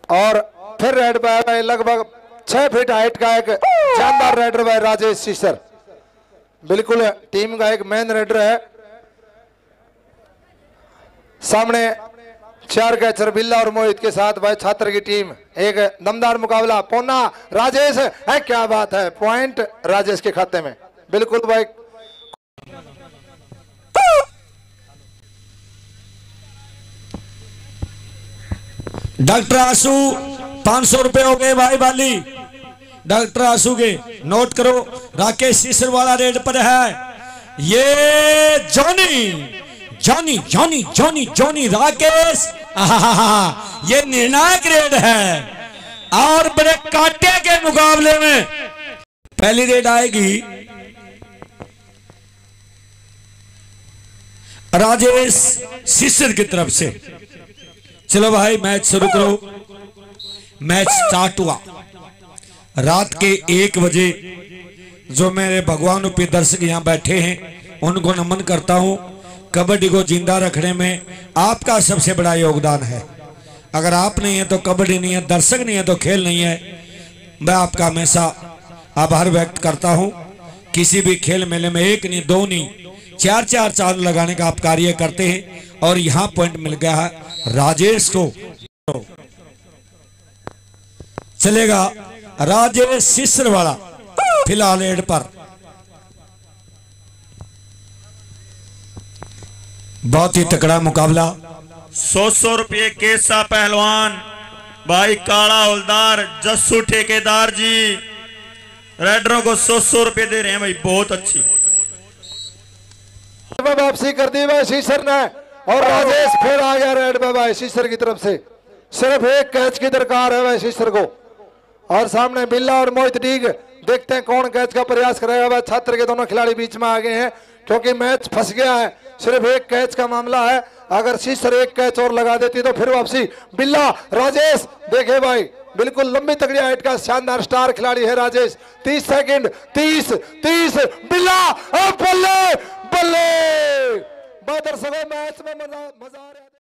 और फिर red bye लगभग 6 फीट हाइट का एक शानदार राइडर बाय राजेश सीसर, बिल्कुल टीम का एक मेन राइडर है। सामने 4 कैचर बिल्ला और मोहित के साथ भाई छात्र की टीम, एक दमदार मुकाबला। पोना राजेश है, क्या बात है, पॉइंट राजेश के खाते में, बिल्कुल भाई। डॉक्टर आंसू 500 रुपए हो गए भाई बाली, डॉक्टर आंसू के नोट करो। राकेश सीसर वाला रेड पर है, ये Johnny Johnny Johnny Johnny Johnny Rakesh, ये निर्णायक रेड है और बड़े कांटे के मुकाबले में पहली रेड आएगी राजेश सीसर की तरफ से। चलो भाई मैच शुरू करो। मैच स्टार्ट हुआ रात के 1 बजे। जो मेरे भगवान रूपी दर्शक यहाँ बैठे हैं उनको नमन करता हूँ। कबड्डी को जिंदा रखने में आपका सबसे बड़ा योगदान है। अगर आप नहीं है तो कबड्डी नहीं है, दर्शक नहीं है तो खेल नहीं है। मैं आपका हमेशा आभार व्यक्त करता हूँ। किसी भी खेल मेले में 1 नहीं 2 नहीं 4-4 चांद लगाने का आप कार्य करते हैं और यहाँ पॉइंट मिल गया है राजेश को। चलेगा राजेश सीसर वाला फिलहाल एड पर। बहुत ही तकड़ा मुकाबला। 100 रुपये केसा पहलवान भाई काला हवलदार जस्सू ठेकेदार जी रेडरों को 100 रुपये दे रहे हैं भाई, बहुत अच्छी वापसी कर दी भाई सीसर ने और राजेश फिर आ गया रेड में भाई सीसर की तरफ से। सिर्फ 1 कैच की दरकार है भाई सीसर को। और सामने बिल्ला और मोहित डीग, देखते हैं कौन कैच का प्रयास करेगा भाई। छात्र के दोनों खिलाड़ी बीच में आ गए हैं क्योंकि मैच फंस गया है। सिर्फ 1 कैच का मामला है, अगर सीसर 1 कैच और लगा देती तो फिर वापसी। बिल्ला राजेश देखे भाई, बिल्कुल लंबी तगड़ी हाइट का शानदार स्टार खिलाड़ी है राजेश। 30 सेकंड 30 बिल्ला बल्ले बल्ले। दर्शकों मैच में मजा आ रहा है।